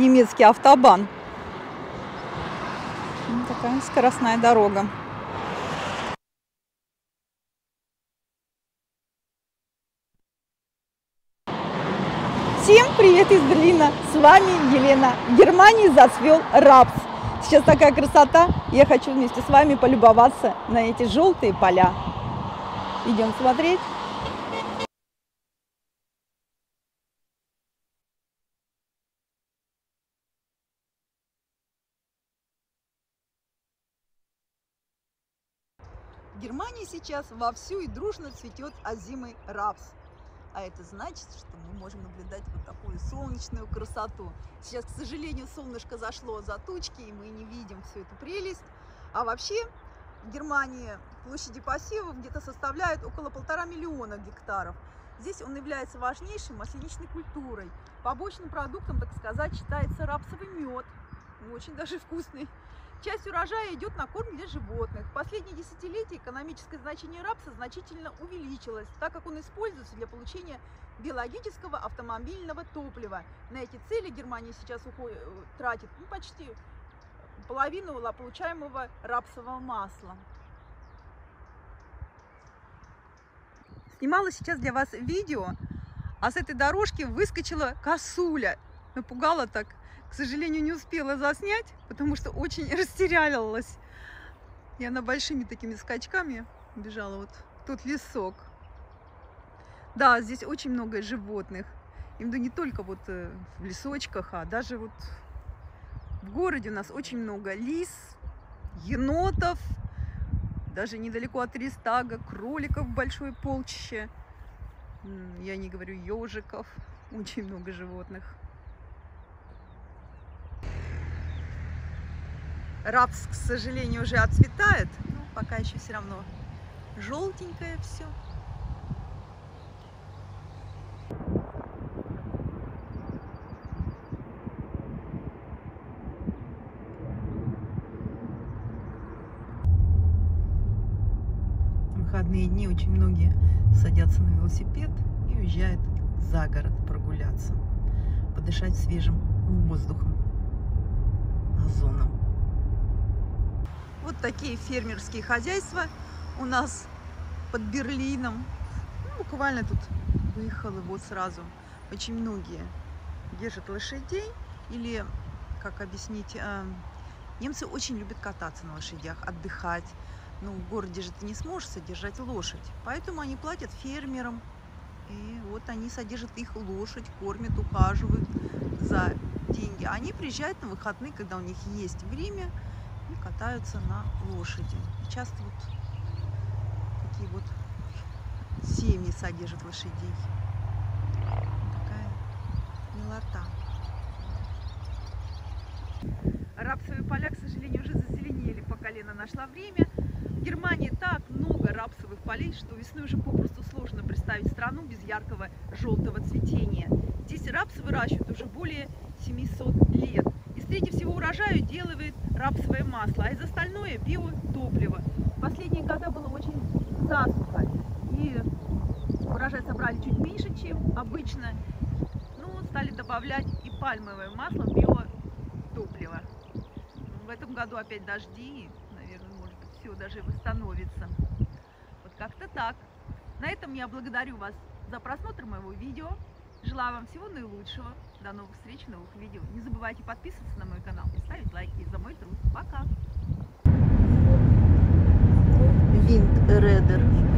немецкий автобан. Такая скоростная дорога. Всем привет из Берлина! С вами Елена. В Германии зацвел рапс. Сейчас такая красота. Я хочу вместе с вами полюбоваться на эти желтые поля. Идем смотреть. В Германии сейчас вовсю и дружно цветет озимый рапс. А это значит, что мы можем наблюдать вот такую солнечную красоту. Сейчас, к сожалению, солнышко зашло за тучки, и мы не видим всю эту прелесть. А вообще в Германии площади посевов где-то составляют около 1,5 миллиона гектаров. Здесь он является важнейшей масленичной культурой. Побочным продуктом, так сказать, считается рапсовый мед. Очень даже вкусный. Часть урожая идет на корм для животных. В последние десятилетия экономическое значение рапса значительно увеличилось, так как он используется для получения биологического автомобильного топлива. На эти цели Германия сейчас тратит почти половину получаемого рапсового масла. Снимала сейчас для вас видео, а с этой дорожки выскочила косуля. Напугала так. К сожалению, не успела заснять, потому что очень растерялась. И она большими такими скачками бежала вот в тот лесок. Да, здесь очень много животных. Именно не только вот в лесочках, а даже вот в городе у нас очень много лис, енотов, даже недалеко от Рейхстага, кроликов большое полчище. Я не говорю ежиков, очень много животных. Рапс, к сожалению, уже отцветает, но пока еще все равно желтенькое все. В выходные дни очень многие садятся на велосипед и уезжают за город прогуляться, подышать свежим воздухом, озоном. Вот такие фермерские хозяйства у нас под Берлином. Ну, буквально тут выехало вот сразу. Очень многие держат лошадей. Или, как объяснить, немцы очень любят кататься на лошадях, отдыхать. Ну, в городе же ты не сможешь содержать лошадь. Поэтому они платят фермерам. И вот они содержат их лошадь, кормят, ухаживают за деньги. Они приезжают на выходные, когда у них есть время, и катаются на лошади. И часто вот такие вот семьи содержат лошадей. Такая милота. Рапсовые поля, к сожалению, уже зазеленели по колено. Нашло время. В Германии так много рапсовых полей, что весной уже попросту сложно представить страну без яркого желтого цветения. Здесь рапс выращивают уже более 700 лет. Из трети всего урожая делают рапсовое масло, а из остальное биотопливо. В последние годы было очень засуха, и урожай собрали чуть меньше, чем обычно. Ну, стали добавлять и пальмовое масло в биотопливо. В этом году опять дожди, наверное, может быть, все даже восстановится. Вот как-то так. На этом я благодарю вас за просмотр моего видео. Желаю вам всего наилучшего. До новых встреч, новых видео. Не забывайте подписываться на мой канал и ставить лайки за мой труд. Пока! Виндредер.